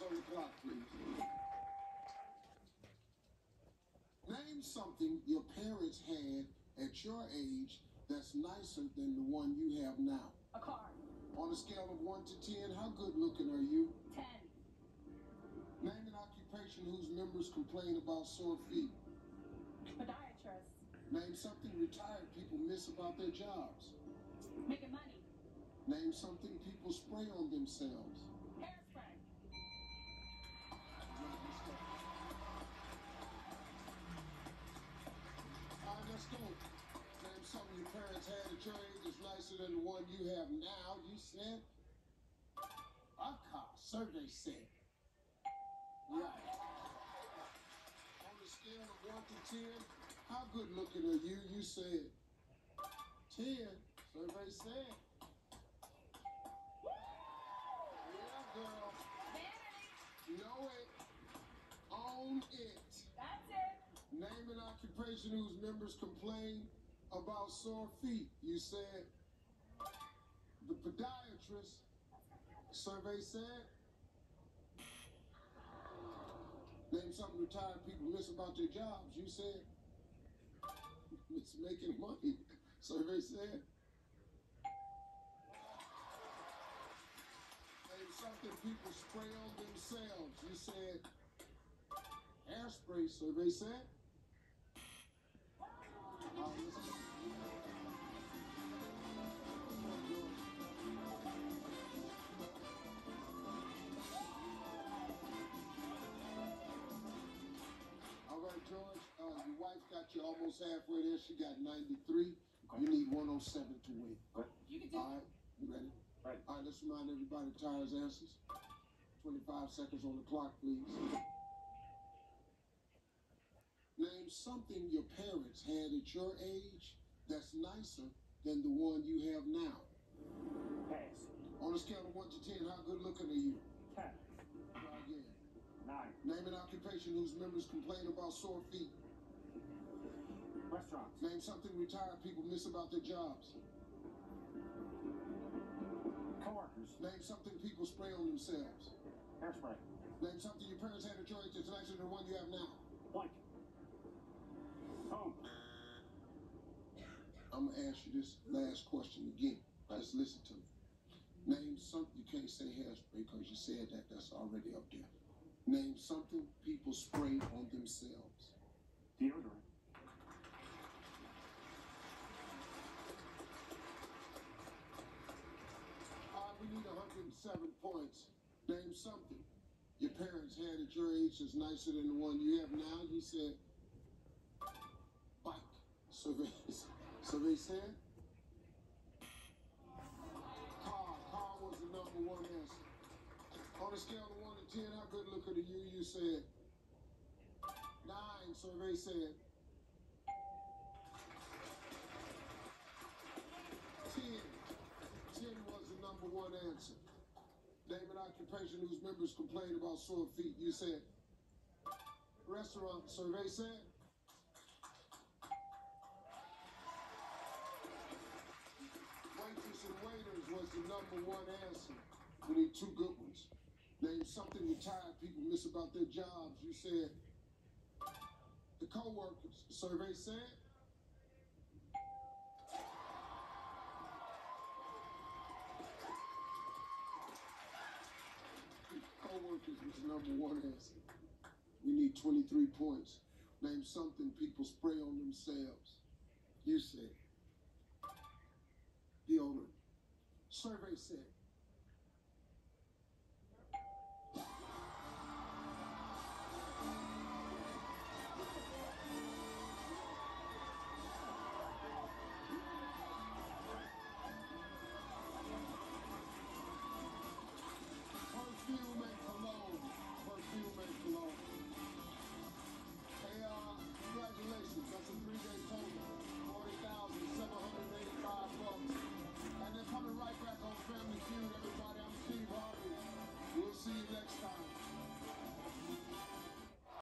on the clock, please. Name something your parents had at your age that's nicer than the one you have now. A car. On a scale of 1 to 10, how good looking are you? 10. Name an occupation whose members complain about sore feet. Podiatrist. Name something retired people miss about their jobs. Making money. Name something people spray on themselves. Hairspray. All right, let's go. Name something your parents had at your age is nicer than the one you have now. You said a car. Survey said. Right. On a scale of 1 to 10, how good looking are you? You said 10. Survey said. Yeah, girl. Vanity. Know it. Own it. That's it. Name an occupation whose members complain about sore feet. You said the podiatrist. Survey said. Name something retired people miss about their jobs. You said it's making money. Survey said. Name something people spray on themselves. You said hairspray. Survey said. All right, George, your wife got you almost halfway there. She got 93. You need 107 to win. You can do All right, you ready? Right. All right, let's remind everybody Tyra's answers. 25 seconds on the clock, please. Name something your parents had at your age that's nicer than the one you have now. Pass. On a scale of 1 to 10, how good looking are you? 10. Try again. 9. Name an occupation whose members complain about sore feet. Restaurants. Name something retired people miss about their jobs. Coworkers. Name something people spray on themselves. Hairspray. Name something your parents had at your age that's nicer than the one you have now. Blank. Home. I'm going to ask you this last question again. Just listen to me. Name something, you can't say hairspray because you said that. That's already up there. Name something people spray on themselves. Deodorant. We need 107 points. Name something your parents had at your age that's nicer than the one you have now. You said bike. Survey said car was the number one answer. On a scale of 1 to 10, how good looking are you? You said 9. Survey said 10. 10 was the number one answer. Name an occupation whose members complain about sore feet. You said restaurant. Survey said waitress and waiters was the number one answer. We need 2 good ones. Name something retired people miss about their jobs. You said the co-workers. Survey said co-workers was the number one answer. We need 23 points. Name something people spray on themselves. You said deodorant. Survey said